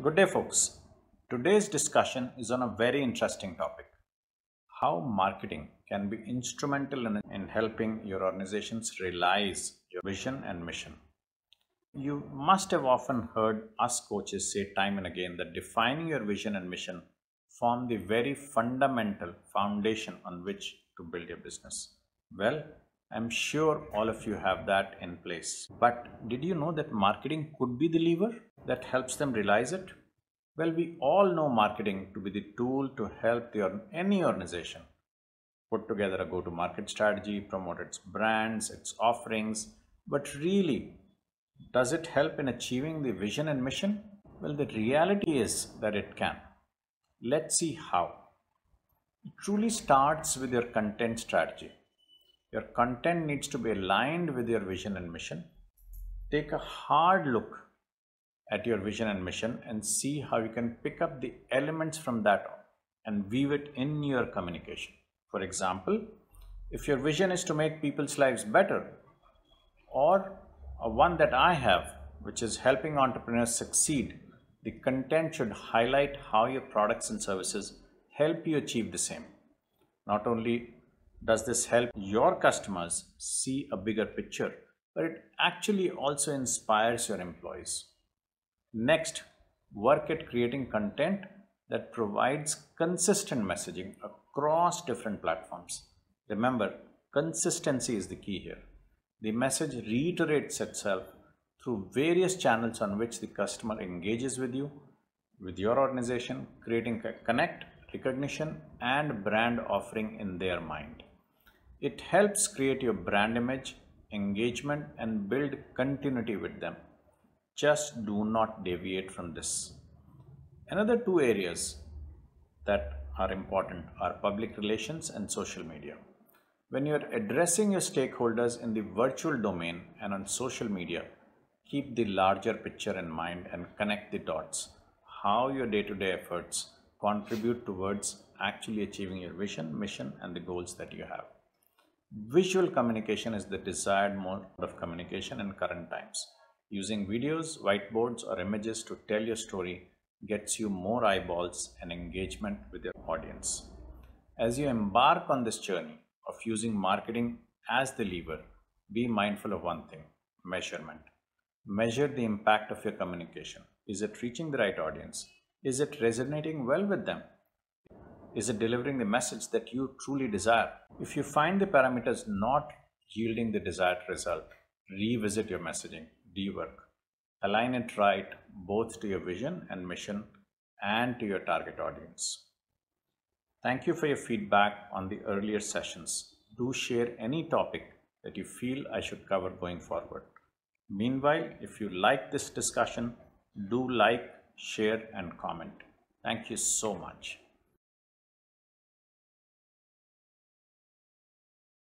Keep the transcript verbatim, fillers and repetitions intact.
Good day, folks. Today's discussion is on a very interesting topic: how marketing can be instrumental in, in helping your organizations realize your vision and mission. You must have often heard us coaches say time and again that defining your vision and mission form the very fundamental foundation on which to build your business. Well, I'm sure all of you have that in place. But did you know that marketing could be the lever that helps them realize it? Well, we all know marketing to be the tool to help the, any organization put together a go-to-market strategy, promote its brands, its offerings. But really, does it help in achieving the vision and mission? Well, the reality is that it can. Let's see how. It truly starts with your content strategy. Your content needs to be aligned with your vision and mission. Take a hard look at your vision and mission and see how you can pick up the elements from that and weave it in your communication. For example, if your vision is to make people's lives better, or a one that I have, which is helping entrepreneurs succeed, the content should highlight how your products and services help you achieve the same. Not only does this help your customers see a bigger picture, but it actually also inspires your employees. Next, work at creating content that provides consistent messaging across different platforms. Remember, consistency is the key here. The message reiterates itself through various channels on which the customer engages with you, with your organization, creating a connect, recognition, and brand offering in their mind. It helps create your brand image, engagement, and build continuity with them. Just do not deviate from this. Another two areas that are important are public relations and social media. When you are addressing your stakeholders in the virtual domain and on social media, keep the larger picture in mind and connect the dots. How your day-to-day efforts contribute towards actually achieving your vision, mission, and the goals that you have. Visual communication is the desired mode of communication in current times. Using videos, whiteboards, or images to tell your story gets you more eyeballs and engagement with your audience. As you embark on this journey of using marketing as the lever, be mindful of one thing: measurement. Measure the impact of your communication. Is it reaching the right audience? Is it resonating well with them? Is it delivering the message that you truly desire? If you find the parameters not yielding the desired result, revisit your messaging, rework. Align it right both to your vision and mission and to your target audience. Thank you for your feedback on the earlier sessions. Do share any topic that you feel I should cover going forward. Meanwhile, if you like this discussion, do like, share, and comment. Thank you so much.